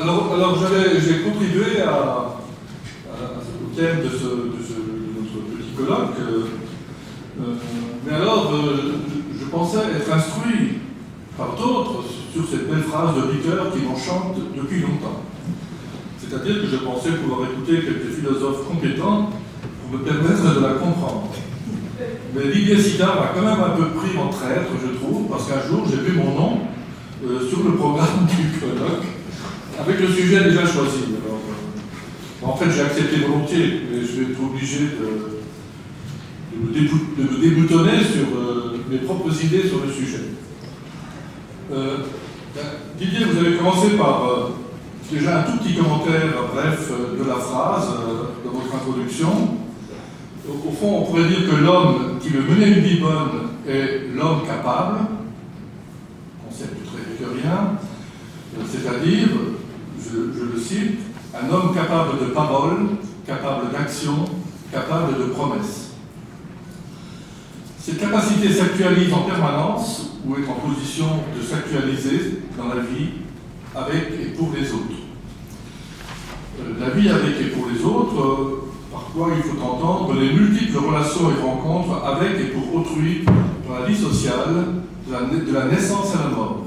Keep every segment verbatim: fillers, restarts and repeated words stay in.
Alors, alors j'ai contribué à, à, au thème de, ce, de, ce, de notre petit colloque, euh, euh, mais alors euh, je, je pensais être instruit par d'autres sur cette belle phrase de Ricoeur qui m'enchante depuis longtemps. C'est-à-dire que je pensais pouvoir écouter quelques philosophes compétents pour me permettre de la comprendre. Mais Didier Sidard m'a quand même un peu pris en traître, je trouve, parce qu'un jour j'ai vu mon nom euh, sur le programme du colloque, avec le sujet déjà choisi. Alors, euh, en fait, j'ai accepté volontiers, mais je vais être obligé de, de, me, débou de me déboutonner sur euh, mes propres idées sur le sujet. Euh, ben, Didier, vous avez commencé par euh, déjà un tout petit commentaire bref de la phrase euh, dans votre introduction. Au, au fond, on pourrait dire que l'homme qui veut mener une vie bonne est l'homme capable, concept très ricoeurien, euh, c'est-à-dire, je, je le cite, un homme capable de parole, capable d'action, capable de promesse. Cette capacité s'actualise en permanence ou est en position de s'actualiser dans la vie avec et pour les autres. Euh, la vie avec et pour les autres, euh, par quoi il faut entendre les multiples relations et rencontres avec et pour autrui dans la vie sociale, de la, de la naissance à la mort.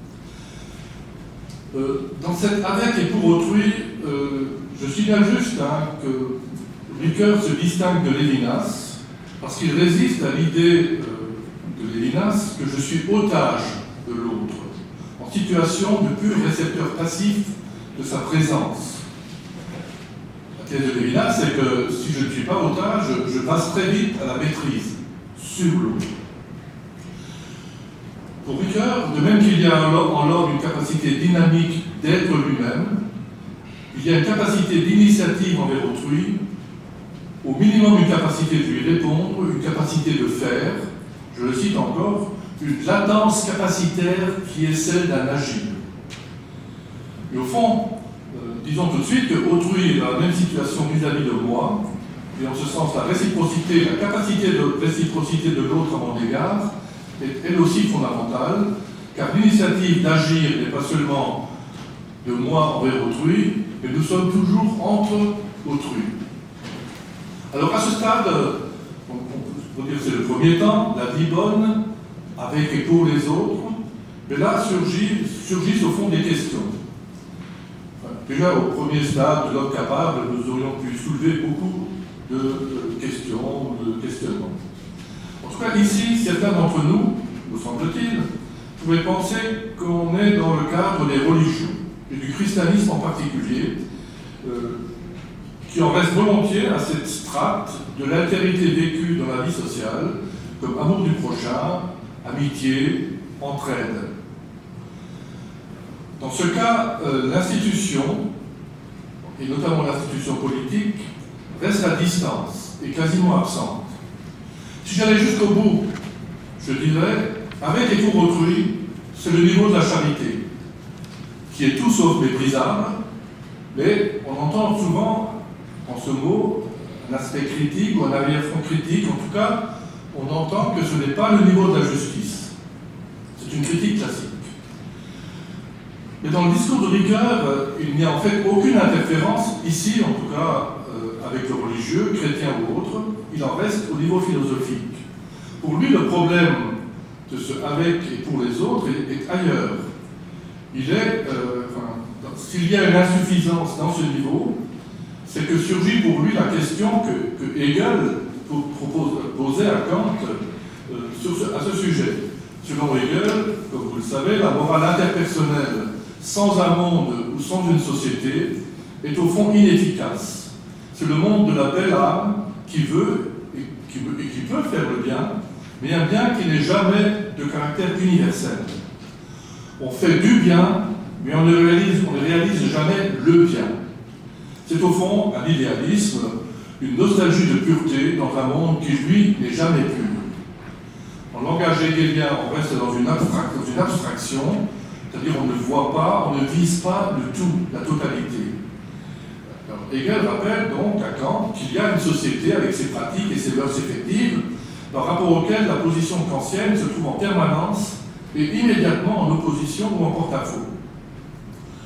Euh, dans cette avec et pour autrui, euh, je signale juste hein, que Ricoeur se distingue de Lévinas parce qu'il résiste à l'idée euh, de Lévinas que je suis otage de l'autre, en situation de pur récepteur passif de sa présence. La thèse de Lévinas, c'est que si je ne suis pas otage, je, je passe très vite à la maîtrise sur l'autre. Pour Ricoeur, de même qu'il y a en l'homme une capacité dynamique d'être lui-même, il y a une capacité d'initiative envers autrui, au minimum une capacité de lui répondre, une capacité de faire, je le cite encore, une latence capacitaire qui est celle d'un agir. Et au fond, euh, disons tout de suite que autrui est dans la même situation vis-à-vis de moi, et en ce sens la réciprocité, la capacité de réciprocité de l'autre à mon égard, est elle aussi fondamentale, car l'initiative d'agir n'est pas seulement de moi envers autrui, mais nous sommes toujours entre autrui. Alors à ce stade, on peut dire que c'est le premier temps, la vie bonne, avec et pour les autres, mais là surgissent, surgissent au fond des questions. Enfin, déjà au premier stade de l'homme capable, nous aurions pu soulever beaucoup de, de questions, de questionnements. En tout cas, ici, certains d'entre nous, me semble-t-il, pouvaient penser qu'on est dans le cadre des religions, et du christianisme en particulier, euh, qui en reste volontiers à cette strate de l'altérité vécue dans la vie sociale, comme amour du prochain, amitié, entraide. Dans ce cas, euh, l'institution, et notamment l'institution politique, reste à distance et quasiment absente. Si j'allais jusqu'au bout, je dirais, avec et pour autrui, c'est le niveau de la charité, qui est tout sauf méprisable, mais on entend souvent, en ce mot, un aspect critique ou un arrière-fond critique. En tout cas, on entend que ce n'est pas le niveau de la justice. C'est une critique classique. Mais dans le discours de Ricoeur, il n'y a en fait aucune interférence, ici en tout cas, euh, avec le religieux, chrétien ou autre. Il en reste au niveau philosophique. Pour lui, le problème de ce avec et pour les autres est, est ailleurs. Il est, euh, enfin, s'il y a une insuffisance dans ce niveau, c'est que surgit pour lui la question que, que Hegel propose, posait à Kant euh, sur ce, à ce sujet. Selon Hegel, comme vous le savez, la morale interpersonnelle sans un monde ou sans une société est au fond inefficace. C'est le monde de la belle âme qui veut et qui, veut, et qui peut faire le bien, mais un bien qui n'est jamais de caractère universel. On fait du bien, mais on ne réalise, on ne réalise jamais le bien. C'est au fond un idéalisme, une nostalgie de pureté dans un monde qui, lui, n'est jamais pur. En langage hegelien, on reste dans une, abstract, dans une abstraction, c'est-à-dire on ne voit pas, on ne vise pas le tout, la totalité. Alors, Hegel rappelle donc à Kant qu'il y a une société avec ses pratiques et ses mœurs effectives, par rapport auxquelles la position kantienne se trouve en permanence et immédiatement en opposition ou en porte-à-faux. Pour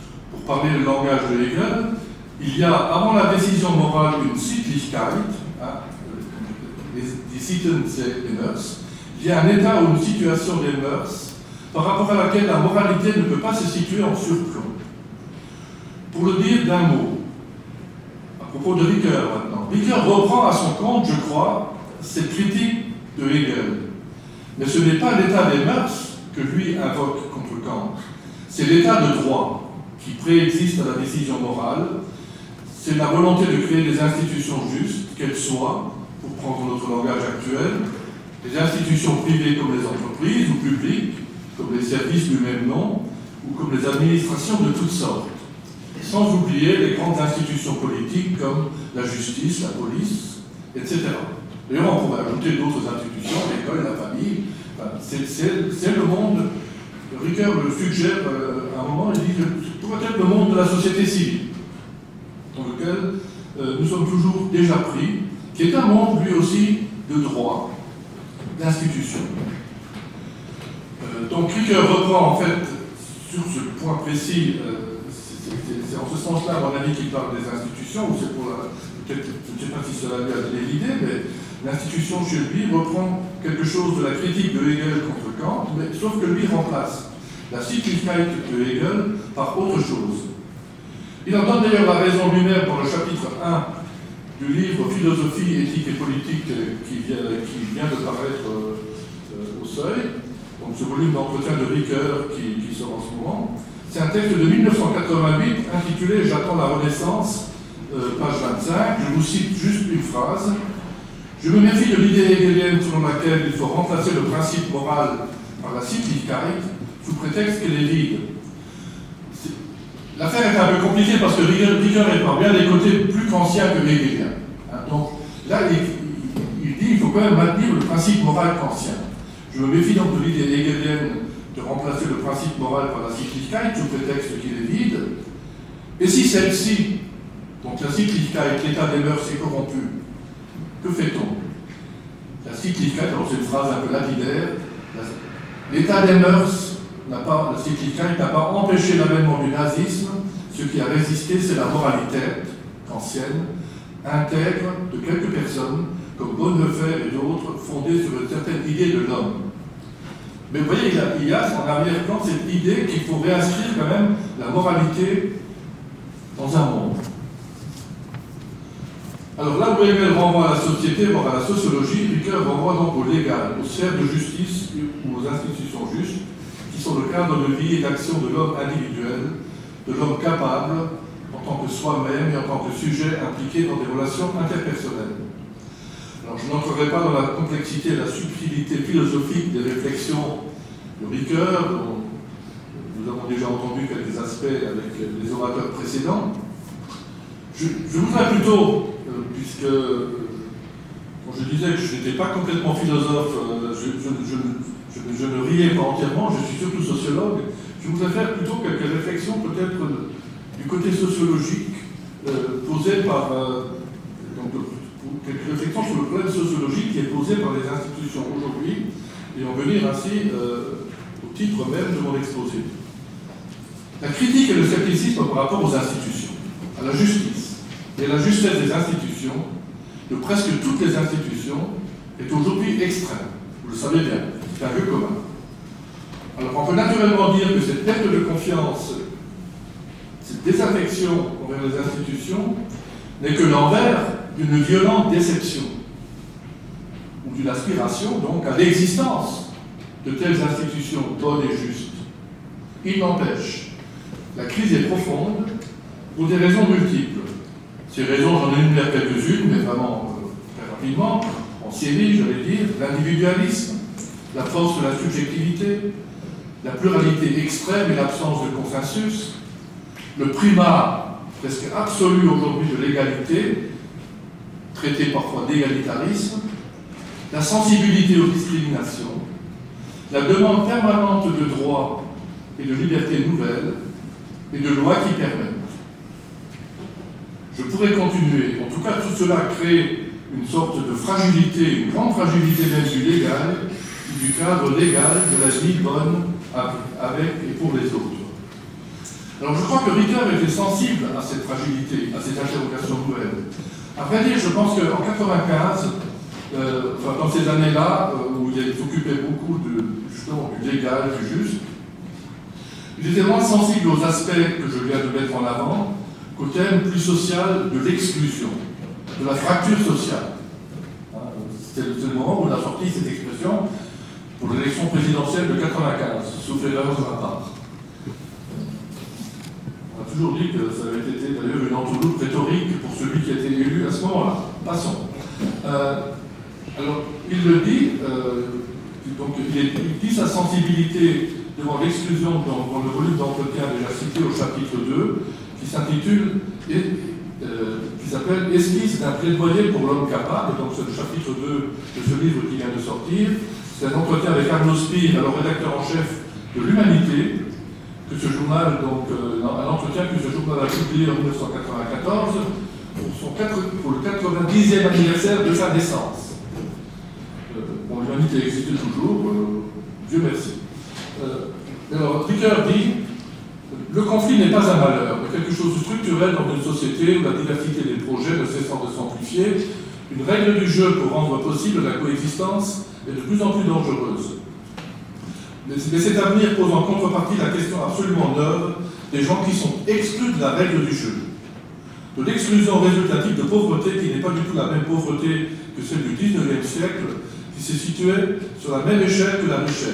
pour parler le langage de Hegel, il y a avant la décision morale une Sittlichkeit, hein, die Sitten des mœurs, il y a un état ou une situation des mœurs par rapport à laquelle la moralité ne peut pas se situer en surplomb. Pour le dire d'un mot, à propos de Ricoeur maintenant, Ricoeur reprend à son compte, je crois, cette critique de Hegel. Mais ce n'est pas l'état des mœurs que lui invoque contre Kant, c'est l'état de droit qui préexiste à la décision morale, c'est la volonté de créer des institutions justes, qu'elles soient, pour prendre notre langage actuel, des institutions privées comme les entreprises ou publiques, comme les services du même nom, ou comme les administrations de toutes sortes, sans oublier les grandes institutions politiques comme la justice, la police, et cetera. D'ailleurs, on pourrait ajouter d'autres institutions, l'école, la famille. Enfin, c'est le monde. Ricoeur le suggère euh, à un moment, il dit que c'est peut-être le monde de la société civile, dans lequel euh, nous sommes toujours déjà pris, qui est un monde lui aussi de droit, d'institution. Euh, donc Ricoeur reprend en fait sur ce point précis, euh, c'est en ce sens-là, à mon avis, qu'il parle des institutions, ou c'est pour la. Peut-être, je ne sais pas si cela lui a donné l'idée, mais l'institution chez lui reprend quelque chose de la critique de Hegel contre Kant, mais sauf que lui remplace la Sittlichkeit de Hegel par autre chose. Il en donne d'ailleurs la raison lui-même dans le chapitre un du livre Philosophie, éthique et politique qui vient, qui vient de paraître euh, au Seuil, donc ce volume d'entretien de Ricoeur qui, qui sort en ce moment. C'est un texte de mille neuf cent quatre-vingt-huit intitulé « J'attends la Renaissance », euh, page vingt-cinq. Je vous cite juste une phrase. « Je me méfie de l'idée hegelienne selon laquelle il faut remplacer le principe moral par la Sittlichkeit sous prétexte qu'elle est vide. » L'affaire est un peu compliquée parce que Ricoeur est par bien des côtés plus qu'ancien que hegelien. Hein, donc là, il, il, il dit qu'il faut quand même maintenir le principe moral kantien. Je me méfie donc de l'idée hegelienne de remplacer le principe moral par la Sittlichkeit sous prétexte qu'il est vide. Et si celle-ci, donc la Sittlichkeit, l'état des mœurs est corrompu, que fait-on? La Sittlichkeit, alors c'est une phrase un peu lapidaire, l'état des mœurs n'a pas, la Sittlichkeit n'a pas empêché l'avènement du nazisme, ce qui a résisté, c'est la moralité kantienne, intègre de quelques personnes, comme Bonhoeffer et d'autres, fondée sur une certaine idée de l'homme. Mais vous voyez, il y a, il y a en arrière-plan cette idée qu'il faut réinscrire quand même la moralité dans un monde. Alors là où Hegel renvoie à la société, voire à la sociologie, Ricoeur renvoie donc au légal, aux sphères de justice ou aux institutions justes, qui sont le cadre de vie et d'action de l'homme individuel, de l'homme capable, en tant que soi-même et en tant que sujet impliqué dans des relations interpersonnelles. Alors je n'entrerai pas dans la complexité et la subtilité philosophique des réflexions de Ricoeur, dont nous avons déjà entendu quelques aspects avec les orateurs précédents. Je, je voudrais plutôt, euh, puisque euh, quand je disais que je n'étais pas complètement philosophe, euh, je, je, je, je, je ne riais pas entièrement, je suis surtout sociologue, je voudrais faire plutôt quelques réflexions peut-être du côté sociologique euh, posé par... Euh, donc, quelques réflexions sur le problème sociologique qui est posé par les institutions aujourd'hui, et en venir ainsi euh, au titre même de mon exposé. La critique et le scepticisme par rapport aux institutions, à la justice et à la justesse des institutions, de presque toutes les institutions, est aujourd'hui extrême. Vous le savez bien, c'est un lieu commun. Alors on peut naturellement dire que cette perte de confiance, cette désaffection envers les institutions, n'est que l'envers d'une violente déception, ou d'une aspiration donc à l'existence de telles institutions bonnes et justes. Il n'empêche, la crise est profonde pour des raisons multiples. Ces raisons, j'en énumère quelques-unes, mais vraiment euh, très rapidement, en série, j'allais dire, l'individualisme, la force de la subjectivité, la pluralité extrême et l'absence de consensus, le primat presque absolu aujourd'hui de l'égalité, traité parfois d'égalitarisme, la sensibilité aux discriminations, la demande permanente de droits et de libertés nouvelles et de lois qui permettent. Je pourrais continuer. En tout cas, tout cela crée une sorte de fragilité, une grande fragilité même du légal, du cadre légal de la vie bonne avec et pour les autres. Alors je crois que Ricoeur était sensible à cette fragilité, à cette interrogation nouvelle. À vrai dire, je pense qu'en mille neuf cent quatre-vingt-quinze, euh, enfin, dans ces années-là, euh, où il s'occupait beaucoup de, justement, du légal, du juste, il était moins sensible aux aspects que je viens de mettre en avant qu'au thème plus social de l'exclusion, de la fracture sociale. C'est le, le moment où on a sorti cette expression pour l'élection présidentielle de mille neuf cent quatre-vingt-quinze, sauf erreur de ma part. On a toujours dit que ça avait été d'ailleurs une entourloupe rhétorique pour celui qui a été élu à ce moment-là. Passons. Euh, alors, il le dit, euh, donc, il, est, il dit sa sensibilité devant l'exclusion dans, dans le volume d'entretien déjà cité au chapitre deux, qui s'intitule, euh, qui s'appelle « Esquisse d'un plaidoyer pour l'homme capable », donc c'est le chapitre deux de ce livre qui vient de sortir. C'est un entretien avec Arnaud Spire, alors rédacteur en chef de l'Humanité, que ce journal, donc, euh, un entretien que ce journal a publié en mille neuf cent quatre-vingt-quatorze pour, son quatre, pour le quatre-vingt-dixième anniversaire de sa naissance. Euh, bon, l'Humanité existe toujours, euh, Dieu merci. Euh, alors, Ricoeur dit « Le conflit n'est pas un malheur, mais quelque chose de structurel dans une société où la diversité des projets ne cessant de s'amplifier, une règle du jeu pour rendre possible la coexistence est de plus en plus dangereuse. Mais, mais cet avenir pose en contrepartie la question absolument neuve des gens qui sont exclus de la règle du jeu. De l'exclusion résultative de pauvreté qui n'est pas du tout la même pauvreté que celle du dix-neuvième siècle, qui se situait sur la même échelle que la richesse. »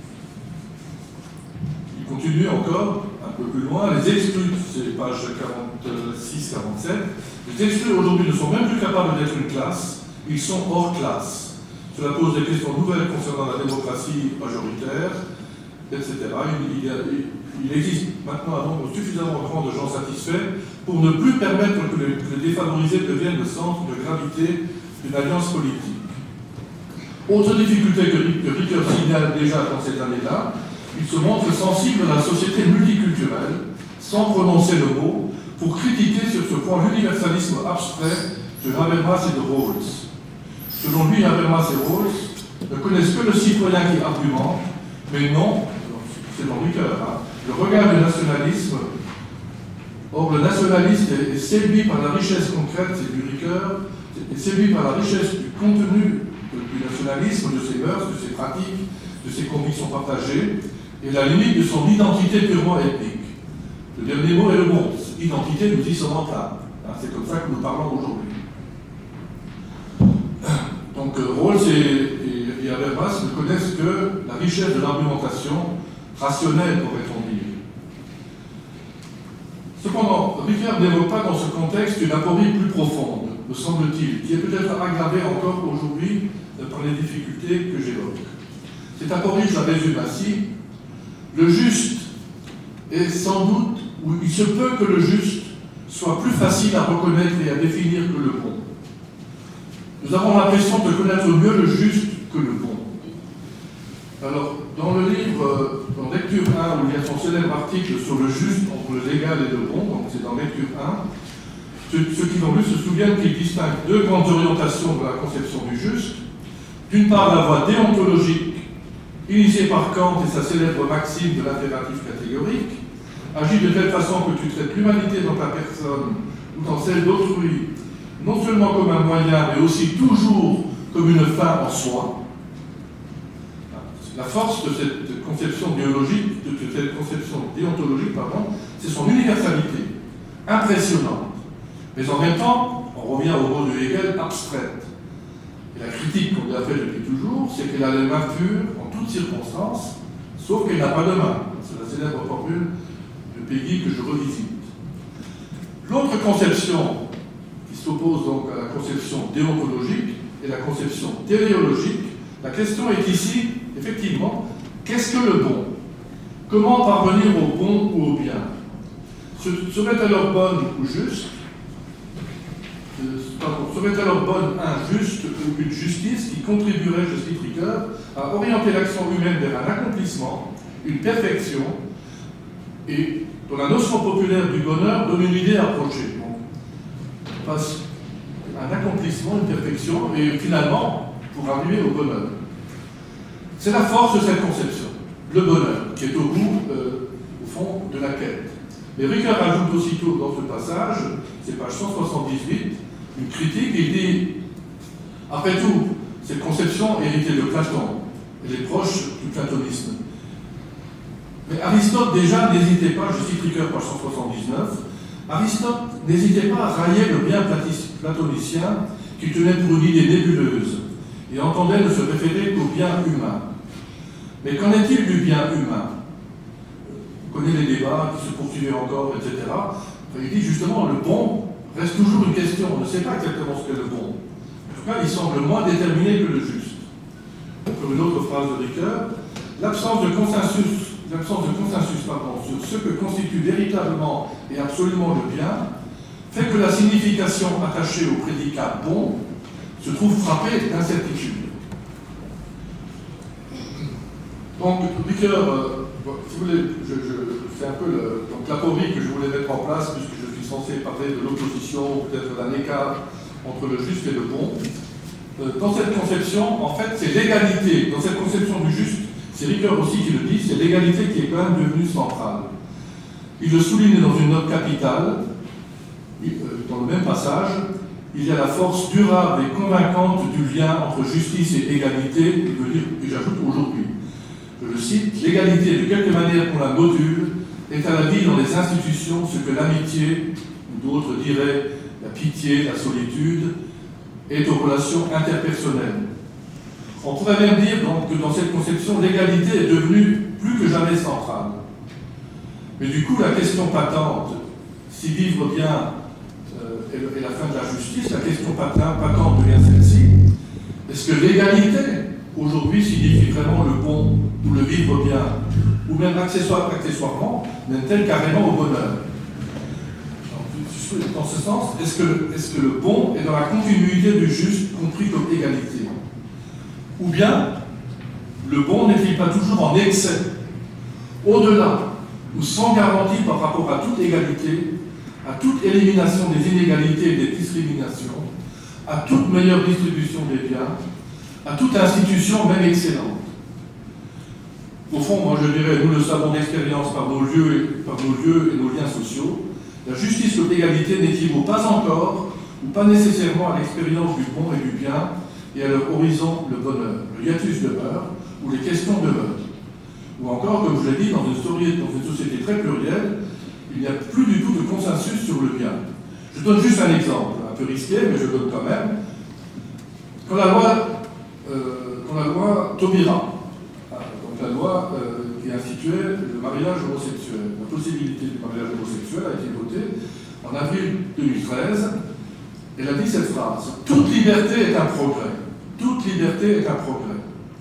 Il continue encore, un peu plus loin, les exclus, c'est page quarante-six quarante-sept, les exclus aujourd'hui ne sont même plus capables d'être une classe, ils sont hors classe. Cela pose des questions nouvelles concernant la démocratie majoritaire, et cetera. Il, il, il existe maintenant un nombre suffisamment grand de gens satisfaits pour ne plus permettre que les, que les défavorisés deviennent le centre de gravité d'une alliance politique. Autre difficulté que, que Ricoeur signale déjà dans ces années-là, il se montre sensible à la société multiculturelle, sans prononcer le mot, pour critiquer sur ce point l'universalisme abstrait de Habermas et de Rawls. Selon lui, Habermas et Rawls ne connaissent que le citoyen qui argumente, mais non, c'est dans Ricoeur, hein, le regard du nationalisme. Or, le nationaliste est, est séduit par la richesse concrète, c'est du Ricoeur, est séduit par la richesse du contenu du nationalisme, de ses mœurs, de ses pratiques, de ses convictions partagées, et la limite de son identité purement ethnique. Le dernier mot est le bon. Identité nous dit son entame. C'est comme ça que nous parlons aujourd'hui. Donc Rawls et, et, et Habermas ne connaissent que la richesse de l'argumentation rationnelle, pourrait-on dire. Cependant, Ricoeur n'évoque pas dans ce contexte une aporie plus profonde, me semble-t-il, qui est peut-être aggravée encore aujourd'hui par les difficultés que j'évoque. Cette aporie, je la résume ainsi. Le juste est sans doute, ou il se peut que le juste soit plus facile à reconnaître et à définir que le bon. Nous avons l'impression de connaître mieux le juste que le bon. Alors, dans le livre, dans Lecture un, où il y a son célèbre article sur le juste entre le légal et le bon, donc c'est dans Lecture un, ceux, ceux qui l'ont lu se souviennent qu'il distingue deux grandes orientations de la conception du juste. D'une part, la voie déontologique, initiée par Kant et sa célèbre maxime de l'impératif catégorique, agit de telle façon que tu traites l'humanité dans ta personne ou dans celle d'autrui, non seulement comme un moyen, mais aussi toujours comme une fin en soi. La force de cette conception biologique, de cette conception déontologique, pardon, c'est son universalité, impressionnante. Mais en même temps, on revient au mot de Hegel, abstraite. Et la critique qu'on lui a faite depuis toujours, c'est qu'elle a les mains pures en toutes circonstances, sauf qu'elle n'a pas de main. C'est la célèbre formule de Peggy que je revisite. L'autre conception qui s'oppose donc à la conception déontologique et la conception téléologique, la question est ici, effectivement, qu'est-ce que le bon? Comment parvenir au bon ou au bien? Serait alors bonne ou juste? Pardon, serait alors bonne un juste ou une justice qui contribuerait, je cite Ricoeur, à orienter l'action humaine vers un accomplissement, une perfection, et dont la notion populaire du bonheur donne une idée approchée. Donc, on passe un accomplissement, une perfection, et finalement, pour arriver au bonheur. C'est la force de cette conception, le bonheur, qui est au bout, euh, au fond, de la quête. Mais Ricoeur ajoute aussitôt dans ce passage, c'est page cent soixante-dix-huit, une critique, il dit « Après tout, cette conception héritée de Platon, elle est proche du platonisme. Mais Aristote déjà n'hésitait pas, je cite Ricoeur page cent soixante-dix-neuf, Aristote n'hésitait pas à railler le bien platonicien qui tenait pour une idée nébuleuse et entendait ne se référer qu'au bien humain. Mais qu'en est-il du bien humain? On connaît les débats qui se poursuivaient encore, et cetera. Il dit justement, le bon reste toujours une question. On ne sait pas exactement ce qu'est le bon. En tout cas, il semble moins déterminé que le juste. Comme une autre phrase de Ricoeur, l'absence de consensus, l'absence de consensus pardon, sur ce que constitue véritablement et absolument le bien fait que la signification attachée au prédicat bon se trouve frappée d'incertitude. Donc, Ricoeur, euh, si vous voulez, je, je, c'est un peu le, donc, l'aporie que je voulais mettre en place, puisque je suis censé parler de l'opposition, peut-être d'un écart entre le juste et le bon. Euh, dans cette conception, en fait, c'est l'égalité. Dans cette conception du juste, c'est Ricoeur aussi qui le dit, c'est l'égalité qui est quand même devenue centrale. Il le souligne dans une note capitale, dans le même passage, il y a la force durable et convaincante du lien entre justice et égalité, il veut dire, et j'ajoute aujourd'hui, je le cite, l'égalité, de quelque manière qu'on la module, est à la vie dans les institutions ce que l'amitié, ou d'autres diraient la pitié, la solitude, est aux relations interpersonnelles. On pourrait même dire donc, que dans cette conception, l'égalité est devenue plus que jamais centrale. Mais du coup, la question patente, si vivre bien euh, est, est la fin de la justice, la question patente devient celle-ci. Est-ce que l'égalité, aujourd'hui, signifie vraiment le bon ou le vivre bien, ou même accessoire, accessoirement, mène-t-elle carrément au bonheur? Dans ce sens, est-ce que, est-ce que le bon est dans la continuité du juste, compris comme égalité? Ou bien, le bon n'est-il pas toujours en excès, au-delà, ou sans garantie par rapport à toute égalité, à toute élimination des inégalités et des discriminations, à toute meilleure distribution des biens, à toute institution même excellente? Au fond, moi je dirais, nous le savons d'expérience par nos lieux et, par nos lieux et nos liens sociaux, la justice ou l'égalité n'équivaut pas encore, ou pas nécessairement à l'expérience du bon et du bien, et à leur horizon le bonheur. Le hiatus demeure, ou les questions demeurent. Ou encore, comme je l'ai dit, dans une, story, dans une société très plurielle, il n'y a plus du tout de consensus sur le bien. Je donne juste un exemple, un peu risqué, mais je donne quand même. Quand la loi, euh, quand la loi Taubira, donc la loi euh, qui instituait le mariage homosexuel, la possibilité du mariage homosexuel a été votée en avril deux mille treize. Elle a dit cette phrase: toute liberté est un progrès. Toute liberté est un progrès.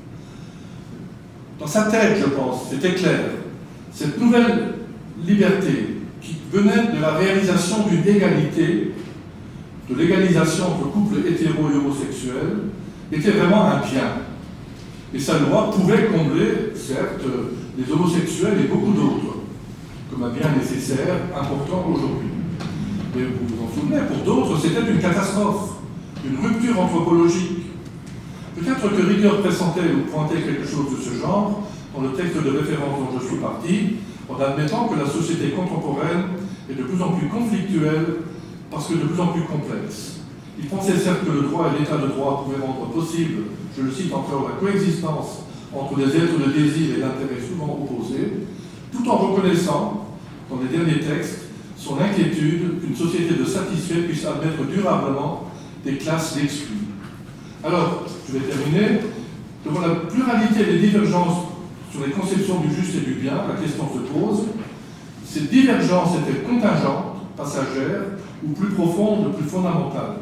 Dans sa tête, je pense, c'était clair. Cette nouvelle liberté qui venait de la réalisation d'une égalité, de l'égalisation entre couples hétéros et homosexuels, était vraiment un bien. Et sa loi pouvait combler, certes, les homosexuels et beaucoup d'autres, comme un bien nécessaire, important aujourd'hui. Mais vous vous en souvenez, pour d'autres, c'était une catastrophe, une rupture anthropologique. Peut-être que Ricoeur pressentait ou pointait quelque chose de ce genre dans le texte de référence dont je suis parti, en admettant que la société contemporaine est de plus en plus conflictuelle parce que de plus en plus complexe. Il pensait certes que le droit et l'état de droit pouvaient rendre possible, je le cite encore, la coexistence entre des êtres de désir et d'intérêts souvent opposés, tout en reconnaissant, dans les derniers textes, son inquiétude qu'une société de satisfaits puisse admettre durablement des classes d'exclus. Alors, je vais terminer. Devant la pluralité des divergences sur les conceptions du juste et du bien, la question se pose. Cette divergence est-elle contingente, passagère, ou plus profonde, plus fondamentale?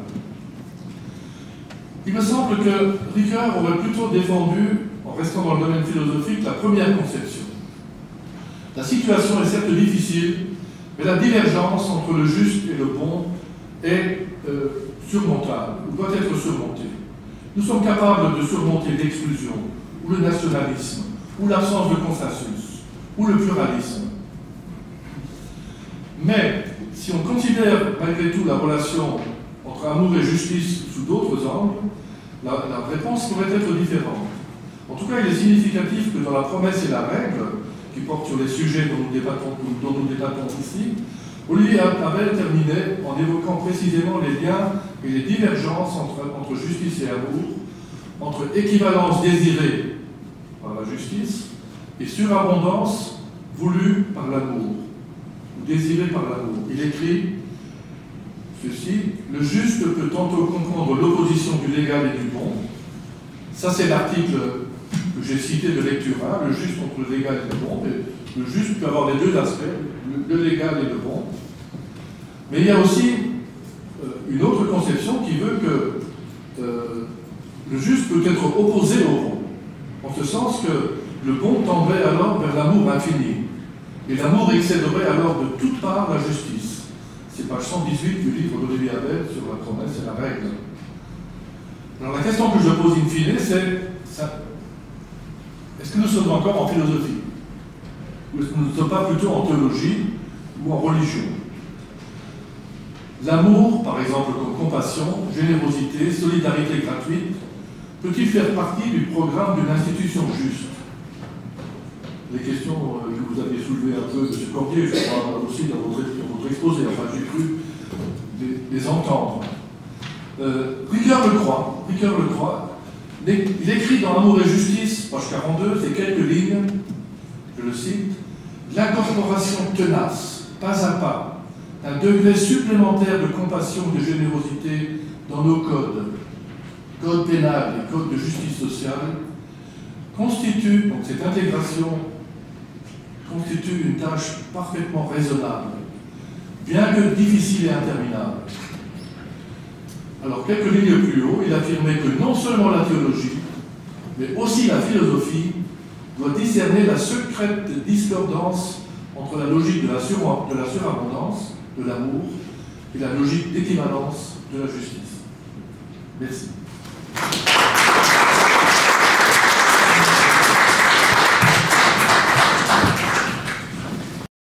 Il me semble que Ricoeur aurait plutôt défendu, en restant dans le domaine philosophique, la première conception. La situation est certes difficile, mais la divergence entre le juste et le bon est euh, surmontable, ou doit être surmontée. Nous sommes capables de surmonter l'exclusion, ou le nationalisme, ou l'absence de consensus, ou le pluralisme. Mais, si on considère malgré tout la relation entre amour et justice sous d'autres angles, la, la réponse pourrait être différente. En tout cas, il est significatif que dans la promesse et la règle, qui porte sur les sujets dont nous débattons, dont nous débattons ici, Olivier Abel terminait en évoquant précisément les liens et les divergences entre, entre justice et amour, entre équivalence désirée par la justice et surabondance voulue par l'amour, ou désirée par l'amour. Il écrit ceci: le juste peut tantôt comprendre l'opposition du légal et du bon. Ça, c'est l'article que j'ai cité de lecture un, le juste entre le légal et le bon. Mais le juste peut avoir les deux aspects, le, le légal et le bon. Mais il y a aussi euh, une autre conception qui veut que euh, le juste peut être opposé au bon, en ce sens que le bon tendrait alors vers l'amour infini, et l'amour excéderait alors de toutes parts la justice. C'est page cent dix-huit du livre d'Olivier Abel sur la promesse et la règle. Alors la question que je pose in fine, c'est est-ce que nous sommes encore en philosophie? Ou est-ce que nous ne sommes pas plutôt en théologie ou en religion? L'amour, par exemple, comme compassion, générosité, solidarité gratuite, peut-il faire partie du programme d'une institution juste? Les questions que vous aviez soulevées un peu, M. Cordier, je crois aussi dans votre, dans votre exposé, enfin j'ai cru les, les entendre. Euh, Ricoeur le croit, Ricoeur le croit, il écrit dans Amour et Justice, page quarante-deux, ces quelques lignes, je le cite: l'incorporation tenace, pas à pas, un degré supplémentaire de compassion et de générosité dans nos codes, code pénal et code de justice sociale, constitue, donc cette intégration constitue une tâche parfaitement raisonnable, bien que difficile et interminable. Alors, quelques lignes plus haut, il affirmait que non seulement la théologie, mais aussi la philosophie doit discerner la secrète discordance entre la logique de la, sur de la surabondance, de l'amour, et la logique d'équivalence de la justice. Merci.